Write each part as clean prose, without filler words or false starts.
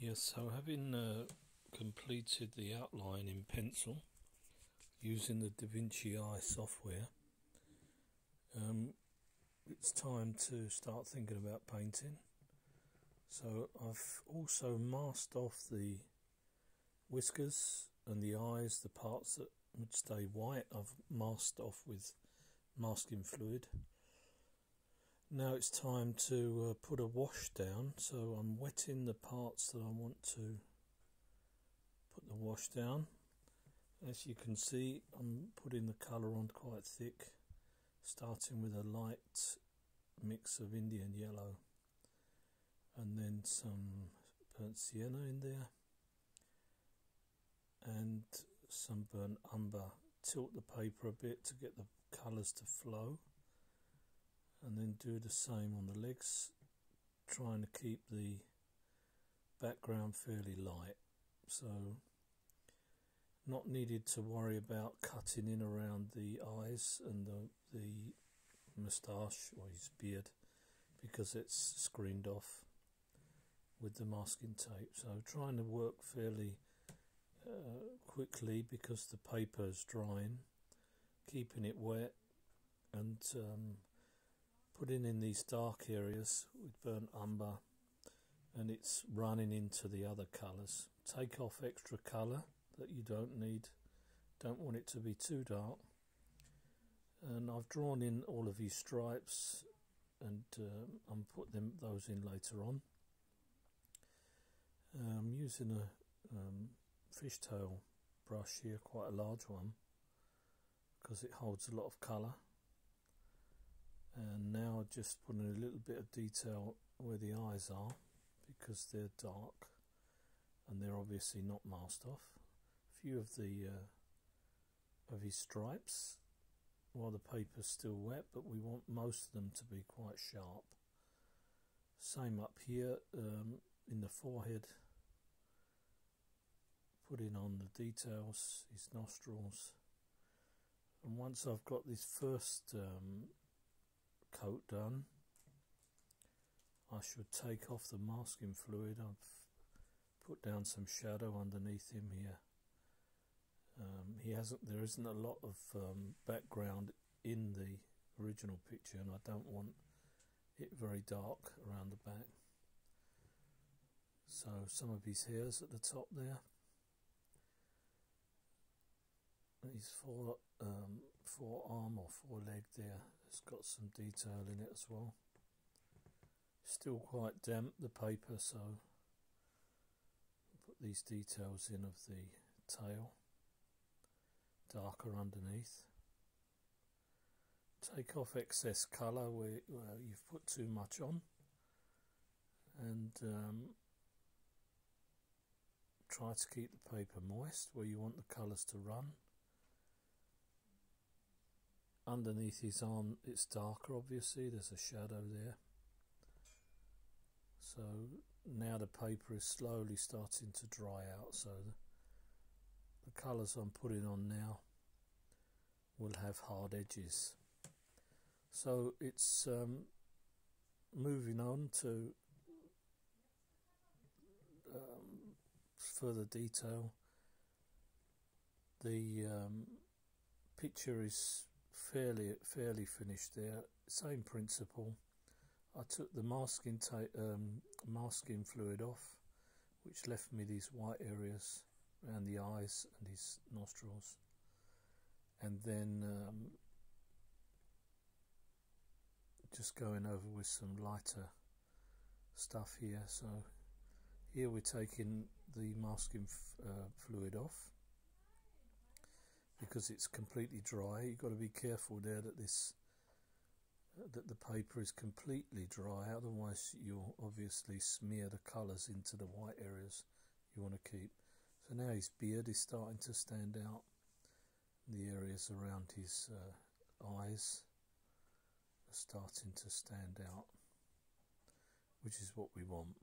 Yes, so having completed the outline in pencil using the DaVinci software, it's time to start thinking about painting. So I've also masked off the whiskers and the eyes, the parts that would stay white, I've masked off with masking fluid. Now it's time to put a wash down, so I'm wetting the parts that I want to put the wash down. As you can see, I'm putting the colour on quite thick, starting with a light mix of Indian yellow and then some burnt sienna in there and some burnt umber. Tilt the paper a bit to get the colours to flow, and then do the same on the legs, trying to keep the background fairly light. So not needed to worry about cutting in around the eyes and the moustache or his beard, because it's screened off with the masking tape. So trying to work fairly quickly because the paper is drying, keeping it wet, and putting in these dark areas with burnt umber, and it's running into the other colours. Take off extra colour that you don't need, don't want it to be too dark. And I've drawn in all of these stripes, and I'm putting those in later on. I'm using a fishtail brush here, quite a large one, because it holds a lot of colour. And now just putting a little bit of detail where the eyes are, because they're dark and they're obviously not masked off. A few of his stripes while the paper's still wet, but we want most of them to be quite sharp. Same up here in the forehead, putting on the details, his nostrils. And once I've got this first coat done, I should take off the masking fluid. I've put down some shadow underneath him here. There isn't a lot of background in the original picture, and I don't want it very dark around the back. So some of his hairs at the top there, his forearm or foreleg there, it's got some detail in it as well. Still quite damp, the paper, so I'll put these details in of the tail, darker underneath. Take off excess colour where you've put too much on, and try to keep the paper moist where you want the colours to run. Underneath his arm it's darker, obviously, there's a shadow there. So now the paper is slowly starting to dry out, so the colours I'm putting on now will have hard edges. So it's moving on to further detail. The picture is fairly finished there. Same principle. I took the masking fluid off, which left me these white areas around the eyes and his nostrils, and then just going over with some lighter stuff here. So here we're taking the masking fluid off because it's completely dry. You've got to be careful there that the paper is completely dry, otherwise you'll obviously smear the colours into the white areas you want to keep. So now his beard is starting to stand out, the areas around his eyes are starting to stand out, which is what we want.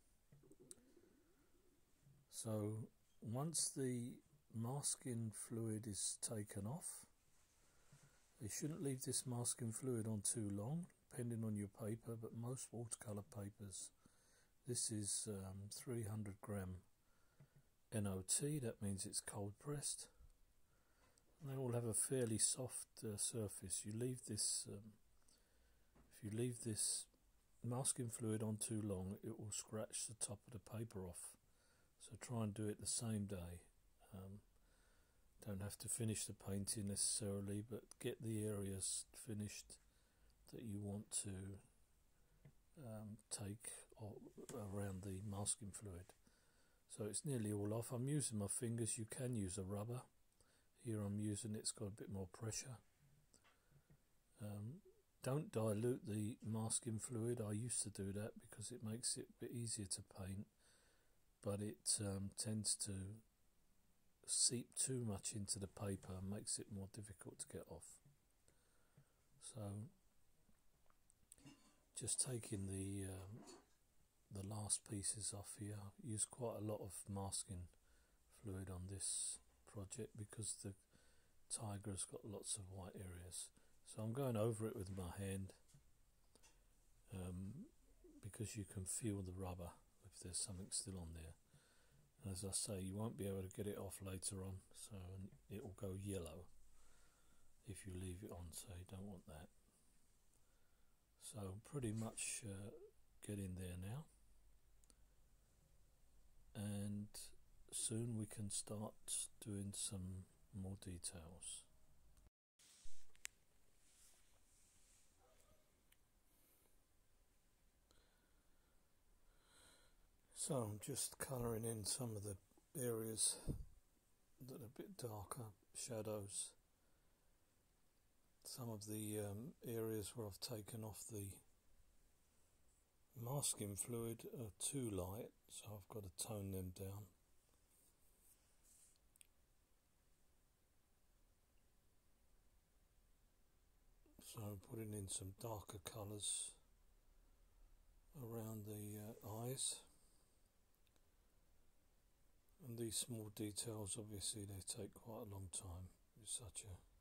So once the masking fluid is taken off, you shouldn't leave this masking fluid on too long, depending on your paper, but most watercolour papers, This is 300 gram NOT, that means it's cold pressed. And they all have a fairly soft surface. You leave this, if you leave this masking fluid on too long, it will scratch the top of the paper off. So try and do it the same day. Don't have to finish the painting necessarily, but get the areas finished that you want to take around the masking fluid. So it's nearly all off. I'm using my fingers. You can use a rubber. Here I'm using it's got a bit more pressure. Don't dilute the masking fluid. I used to do that because it makes it a bit easier to paint, but it tends to seep too much into the paper and makes it more difficult to get off. So just taking the last pieces off here. I use quite a lot of masking fluid on this project because the tiger's got lots of white areas. So I'm going over it with my hand because you can feel the rubber if there's something still on there. And as I say, you won't be able to get it off later on, so it will go yellow if you leave it on, so you don't want that. So pretty much getting there now, and soon we can start doing some more details. So I'm just colouring in some of the areas that are a bit darker, shadows. Some of the areas where I've taken off the masking fluid are too light, so I've got to tone them down. So I'm putting in some darker colours around the eyes. And these small details, obviously, they take quite a long time with such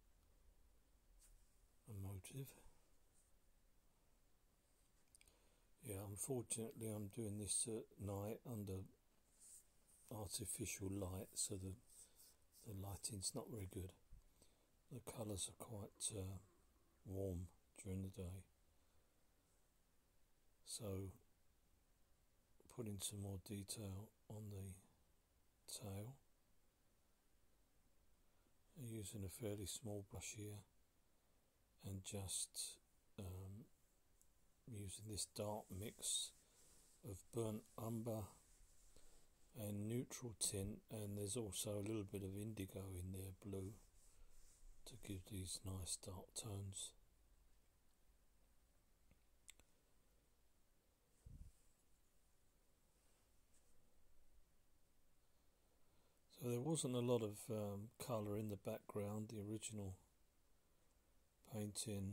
a motive. Yeah, unfortunately I'm doing this at night under artificial light, so the lighting's not very good. The colours are quite warm during the day. So putting some more detail on the tail, using a fairly small brush here, and just using this dark mix of burnt umber and neutral tint, and there's also a little bit of indigo in there, blue, to give these nice dark tones. So there wasn't a lot of colour in the background, the original painting.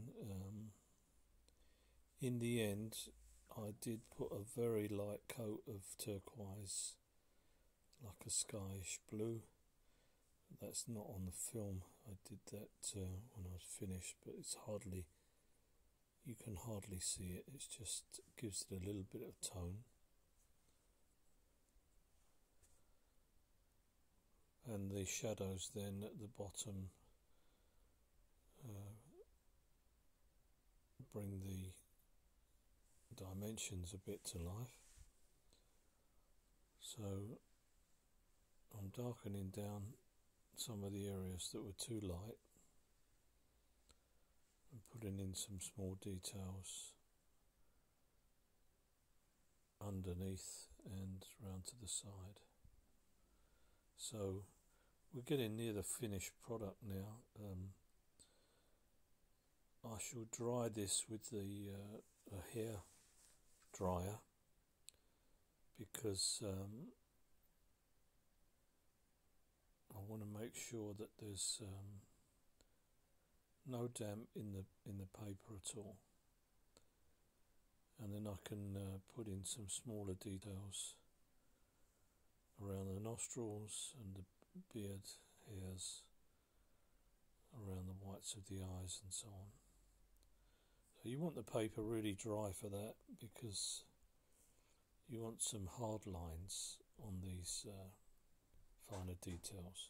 In the end, I did put a very light coat of turquoise, like a skyish blue. That's not on the film. I did that when I was finished, but it's hardly, you can hardly see it. It just gives it a little bit of tone. And the shadows then at the bottom bring the dimensions a bit to life. So I'm darkening down some of the areas that were too light and putting in some small details underneath and round to the side. So we're getting near the finished product now. I shall dry this with the a hair dryer because I want to make sure that there's no damp in the paper at all, and then I can put in some smaller details around the nostrils and the beard hairs, around the whites of the eyes and so on. So you want the paper really dry for that, because you want some hard lines on these finer details.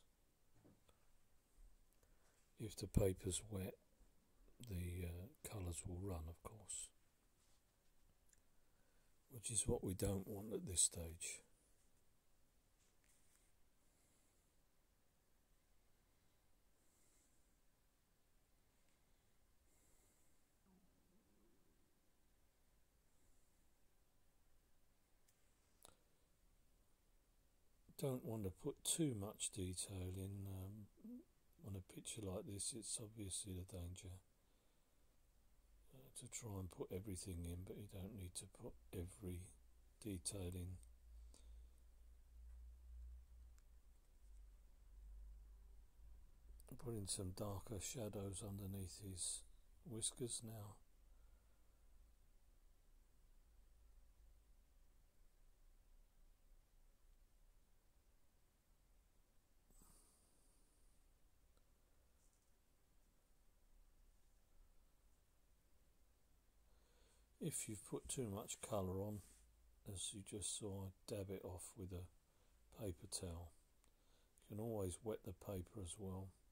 If the paper's wet, the colours will run, of course, which is what we don't want at this stage. Don't want to put too much detail in on a picture like this. It's obviously the danger to try and put everything in, but you don't need to put every detail in. I'm putting some darker shadows underneath his whiskers now. If you've put too much colour on, as you just saw, dab it off with a paper towel. You can always wet the paper as well.